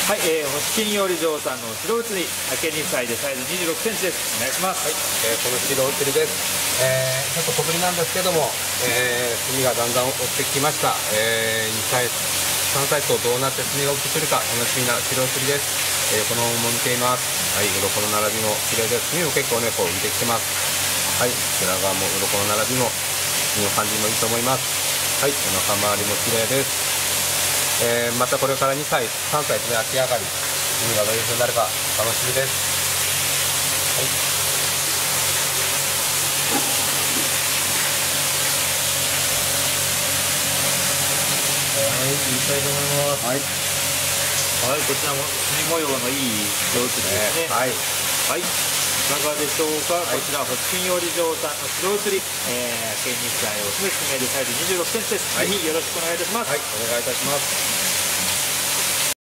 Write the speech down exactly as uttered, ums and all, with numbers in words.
はい、えー、星金養理場さんの白写り、明けにさいでサイズにじゅうろくセンチです。お願いします。 はい、えー、この白写りです。えー、ちょっと小ぶりなんですけども、えー、墨がだんだん落ちてきました。えー、にさい、さんさいとどうなって墨が落ちてくるか楽しみな白写りです。えー、このまま見ています。はい、鱗の並びも綺麗です。墨も結構ね、こう浮いてきてます。はい、こちら側も鱗の並びも墨の感じもいいと思います。はい、お腹周りも綺麗です。えー、またこれからにさい、さんさいですね、秋上がり、海がどういう風になるか楽しみです。 はい、いきたいと思います。 はい。 はい、こちらも墨模様のいい白写りですね。 はい。 はい。いかがでしょうか、はい、こちら星金養理場さんの白写り、えー、明けにさいオスメスメールサイズにじゅうろくセンチです。はい、ぜひよろしくお願いいたします。 はい、お願いいたします。